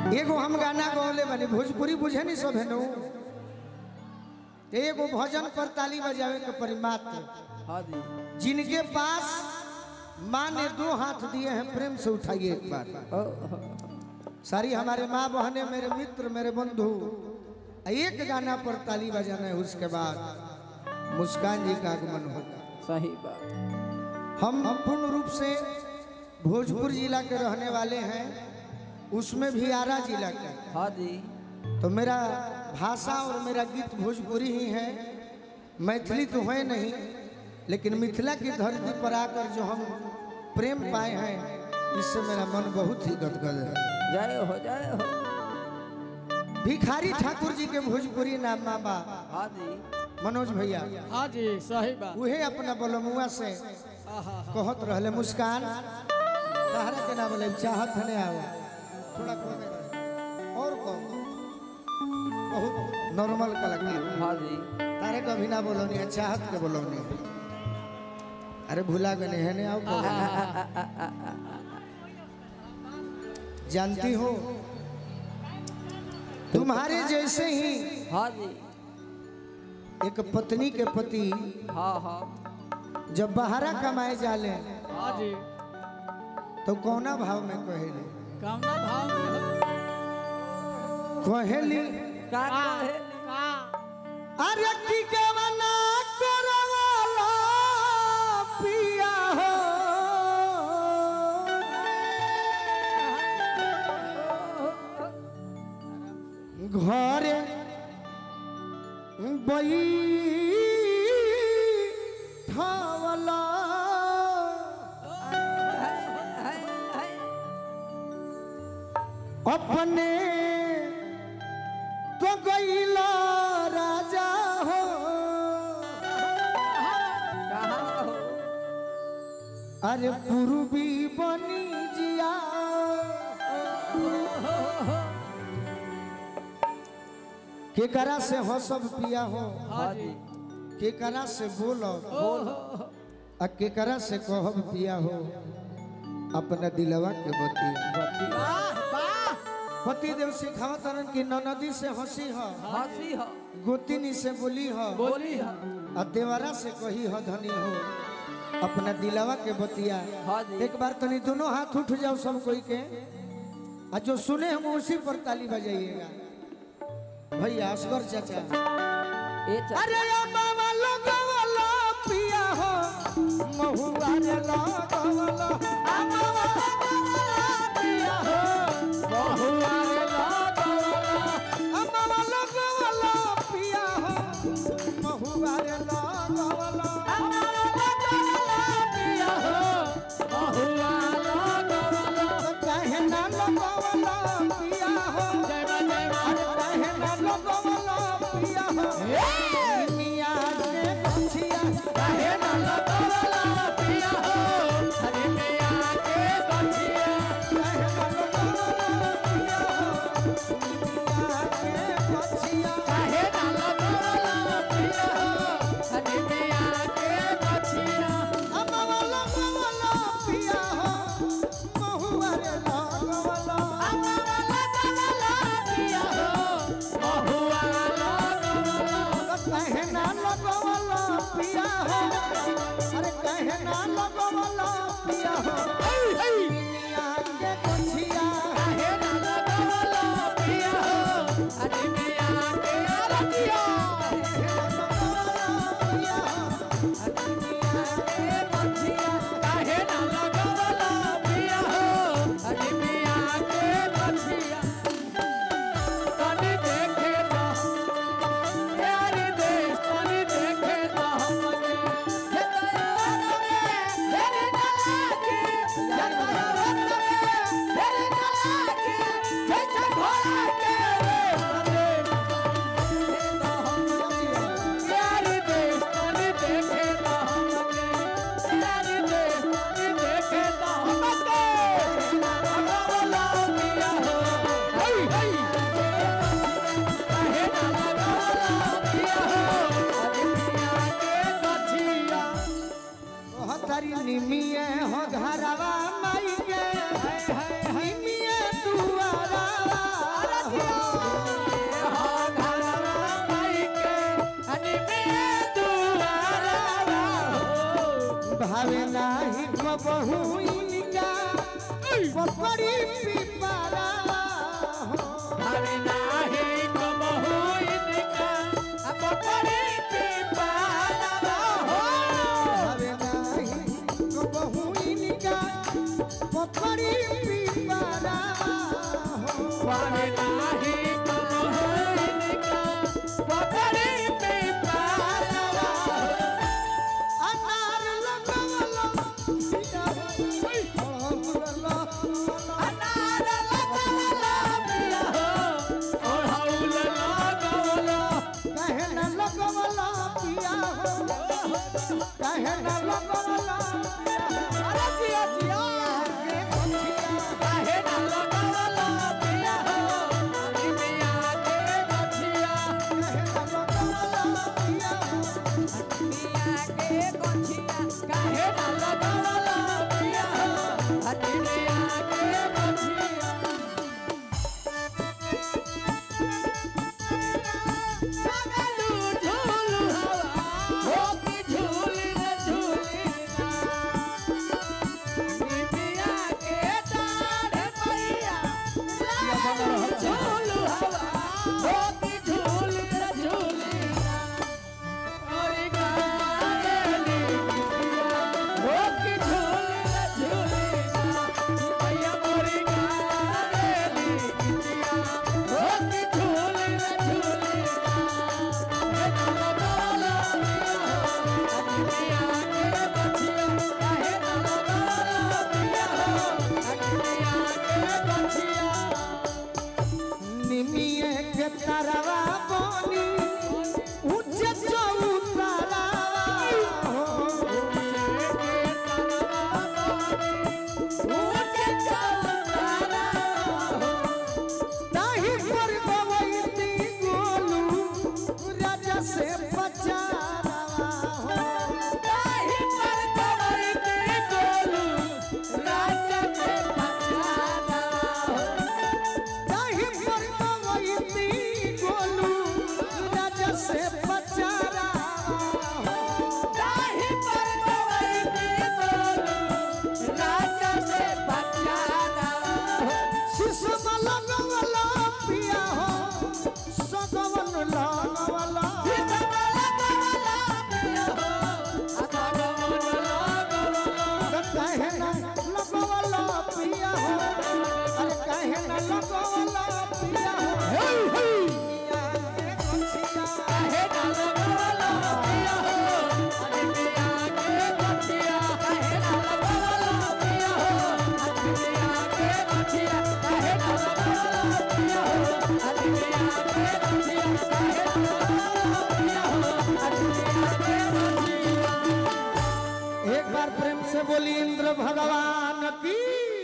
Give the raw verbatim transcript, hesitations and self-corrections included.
एगो हम गाना गौले बने भोजपुरी बुझे नहीं सब है नु एगो भजन पर ताली बजावे के परिमात्र। हाँ जी। जिनके पास माँ ने दो हाथ दिए हैं प्रेम से उठाइए एक बार। सारी हमारे माँ बहने मेरे मित्र मेरे बंधु एक गाना पर ताली बजाना है, उसके बाद मुस्कान जी का आगमन होगा। सही बात। हम पूर्ण रूप से भोजपुर जिला के रहने वाले हैं, उसमें भी आरा जिला का। हाँ जी। तो मेरा भाषा और मेरा गीत भोजपुरी ही है, मैथिली तो है नहीं, लेकिन मिथिला की धरती पर आकर जो हम प्रेम पाए हैं इससे मेरा मन बहुत ही गदगद है। जय हो जय हो। भिखारी ठाकुर जी के भोजपुरी नाम बा। हाँ जी। मनोज भैया। हाँ जी सही बात। वही अपना बलमुआ से कहत रहले मुस्कान तहरा के ना बोले चाहत हने आवा थोड़ा कमे और कम बहुत नॉर्मल कलाकार। हाँ जी। तारे कभी ना बोलोनी है, चाहत के बोलोनी है। अरे भूला गए है ने आओ जानती हो तुम्हारे जैसे ही हाँ जी। एक पत्नी के पति हाँ हाँ जब बाहरा कमाए जाले हाँ जी तो कौना भाव में कहेली कामना भाव में कहेली का कहे का अरे की केवना करवाला पिया हो घरे बई ठावला अपने तो गईला राजा हो कहाँ हो। अरे पूर्वी बनी जिया के करा से हो सब पिया हो हाँ जी। के करा से बोलो बोलो आ के करा से कहब पिया हो अपना दिलवा के बती पति देव सिखावत रन की ननदी से हंसी हो हंसी हो गोतिनी से बोली हो बोली हो आ देवरा से कही हो धनी हो अपना दिलवा के बतिया। हाँ जी। एक बार तनी दोनों हाथ उठ जाओ सब कोई के आ जो सुने हम उसी पर ताली बजाइएगा। भैया असगर चाचा ए चा- अरे या बाबा लगवला पिया हो महुआ रे लगवला आ बाबा लगवला पिया हो महुआ रे लगवला आ बाबा लगवला पिया हो महुआ रे लगवला आ बाबा लगवला पिया हो महुआ लगवला काहे ना लगवला पिया हो जय जय अरे काहे ना लगवला पिया हो मिया के कछिया काहे ना लगवला पिया हो अरे मिया के कछिया काहे ना लगवला पिया हो मिया के कछिया काहे ना लगवला पिया हो अरे मिया के कछिया अमवा लगवला पिया हो महुआ रे लगवला अमवा लगवला पिया हो महुआ लगवला काहे ना लगवला पिया हो अरे काहे ना लगवला पिया हो मिया के कछिया काहे ना लगवला पिया हो अरे मिया के कछिया काहे ना लगवला पिया हो अरे मिया के कछिया काहे ना लगवला पिया हो अरे मिया के कछिया तनी देखे तो प्यारी देश तनी देखे तो हमने हे तोरा में तेरे ना लागे हे तोरा में तेरे ना लागे हे घोड़ा के रे तो हमने प्यारी देश तनी देखे तो हमने प्यारी देश तनी देखे तो हमने बहु इनका पकड़ी पिपरा हो अरे नाही कबहू इनका पकड़ी पिपरा हो अरे नाही बहु इनका पकड़ी पिपरा हो अरे नाही कबहू इनका पकड़ी पिपरा हो अनार लगवला पिया हो अनार लगवला पिया हो ओढ़ौल लगवला कहे न लगवला पिया हो कहे न लगवला अरे पिया जिया काहे ना लगवला पिया हो निमिया के गछिया कहे न लगवला पिया हो निमिया के गछिया काहे ना लगवला पिया हो निमिया के गछिया लगलू झूलू हवा हो की झूली रे झूली ना निमिया के डाढ़ पैया लगलू झूलू हवा हो की झूली रे झूली ना और गाली हो की झूली रे झूली ना भैया मोरी गाली कितिया हो की झूली रे झूली ना हे ना लगवला पिया हो निमिया के गछिया काहे ना लगवला पिया हो निमिया के गछिया निमिये के तरवा बोनी ऊंचे चौतरा हो ताही पर बवैती गोलू राजा से पचारवा हो ताही पर बवैती गोलू राजा से पचारवा हो शिशु लगवला पिया हो सगवन लगवला कहे न लगवला पिया हो अरे कहे न लगवला पिया हो मिया के गछिया काहे ना लगवला पिया हो निमिया के गछिया काहे ना लगवला पिया हो निमिया के गछिया काहे ना लगवला पिया हो निमिया के गछिया काहे ना लगवला पिया हो निमिया के गछिया एक बार प्रेम से बोली इंद्र भगवान की